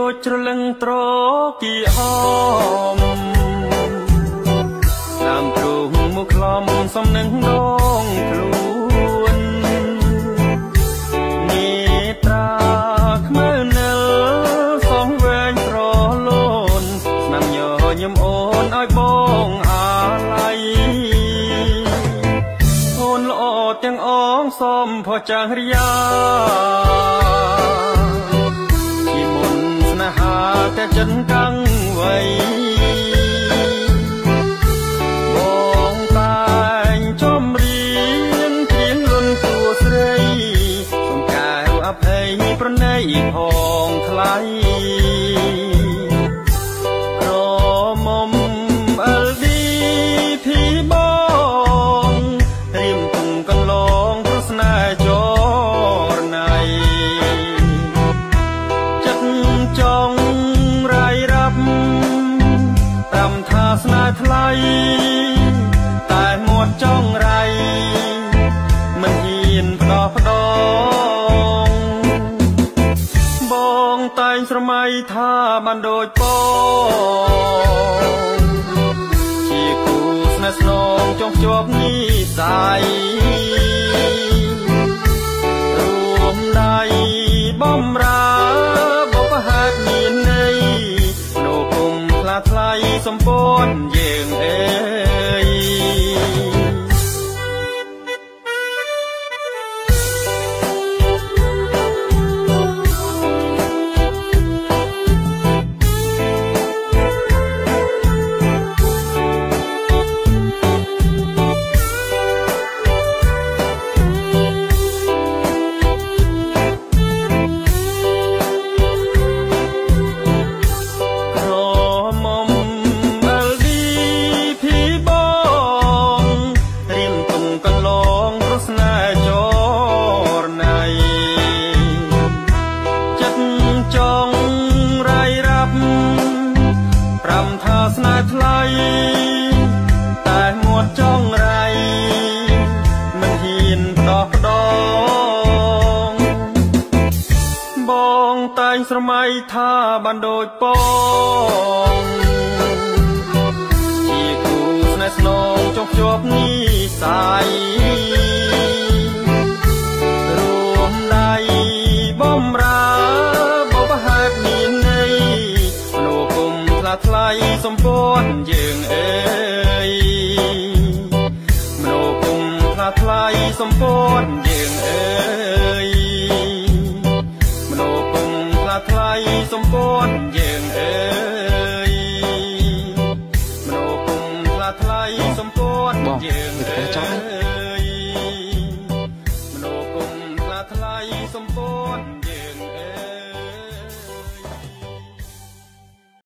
ដូចច្រលឹងត្រគីហមតាមទ្រូងមកខ្លំសំនឹងដងខ្លួននេត្រាខ្មៅនិលសងវែងត្រលូនស្នាមញញឹមអូនឲ្យបងអាឡ័យអូនល្អទាំងអងសំផោះចាស់រិយាតែចិនកាំងវ័យបងតែងចំរៀងព្រៀងលន់ទួស្រីសំកែវអភ័យប្រណីផងថ្លៃក្រមុំ LDP បងរៀមទុំកន្លងព្រោះស្នេហ៍ចរណៃចិត្តចង់តាមថាស្នេហ៍ថ្លៃតែមាត់ចង់រៃមិនហ៊ានផ្ដោះផ្ដងបងតែងស្រមៃថាបានដូចបងជាគូស្នេហ៍ស្នងចង់ជាប់និស័យរួមដៃបំរើបុព្វហេតុមានន័យថ្លៃសម្ព័ន្ធយើងអើយស្នេហ៍ថ្លៃតែមាត់ចង់រៃមិនហ៊ានផ្ដោះផ្ដងបងតែងស្រមៃថាបានដូចបងជាគូស្នេហ៍ស្នងចង់ជាប់និស័យរួមដៃបំរើបុព្វហេតុមានន័យមនុស្សគុំថ្លៃសម្ព័ន្ធយើងអើយមនុស្សគុំថ្លៃសម្ព័ន្ធយើងអើយមនុស្សគុំថ្លៃសម្ព័ន្ធយើងអើយមនុស្សគុំថ្លៃសម្ព័ន្ធយើងអើយ